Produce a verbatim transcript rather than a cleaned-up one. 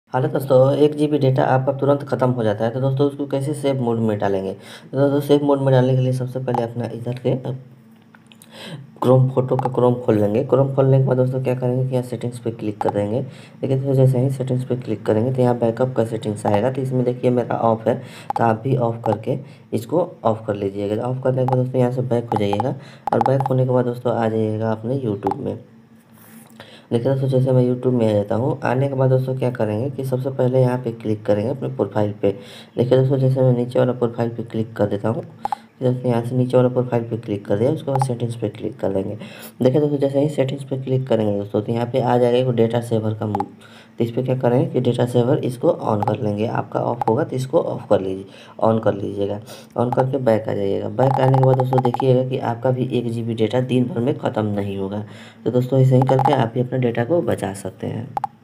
हाँ दोस्तों, एक जी बी डेटा आपका तुरंत ख़त्म हो जाता है, तो दोस्तों उसको कैसे सेव मोड में डालेंगे। तो दोस्तों सेव मोड में डालने के लिए सबसे पहले अपना इधर के क्रोम फोटो का क्रोम खोल लेंगे। क्रोम खोलने के बाद दोस्तों क्या करेंगे कि यहाँ सेटिंग्स पे क्लिक कर देंगे। देखिए दोस्तों जैसे ही सेटिंग्स पे क्लिक करेंगे तो यहाँ बैकअप का सेटिंग्स आएगा, तो इसमें देखिए मेरा ऑफ है, तो आप भी ऑफ करके इसको ऑफ कर लीजिएगा। ऑफ करने के बाद दोस्तों यहाँ से बैक हो जाइएगा, और बैक होने के बाद दोस्तों आ जाइएगा अपने यूट्यूब में। देखिए दोस्तों जैसे मैं यूट्यूब में आ जाता हूँ, आने के बाद दोस्तों क्या करेंगे कि सबसे पहले यहाँ पे क्लिक करेंगे अपने प्रोफाइल पे। देखिए दोस्तों जैसे मैं नीचे वाला प्रोफाइल पे क्लिक कर देता हूँ, जैसे यहाँ से नीचे वाला प्रोफाइल पे क्लिक कर दिया, उसके बाद सेटिंग्स पे क्लिक कर देंगे। देखिए दोस्तों जैसे ही सेटिंग्स पे क्लिक करेंगे दोस्तों, तो यहाँ पे आ जाएगा एक डेटा सेवर का, तो इस पर क्या करेंगे कि डेटा सेवर इसको ऑन कर लेंगे। आपका ऑफ होगा तो इसको ऑफ कर लीजिए, ऑन कर लीजिएगा। ऑन करके बैक आ जाइएगा। बैक आने के बाद दोस्तों देखिएगा कि आपका भी एक जी बी डेटा दिन भर में ख़त्म नहीं होगा। तो दोस्तों ऐसे ही करके आप भी अपने डेटा को बचा सकते हैं।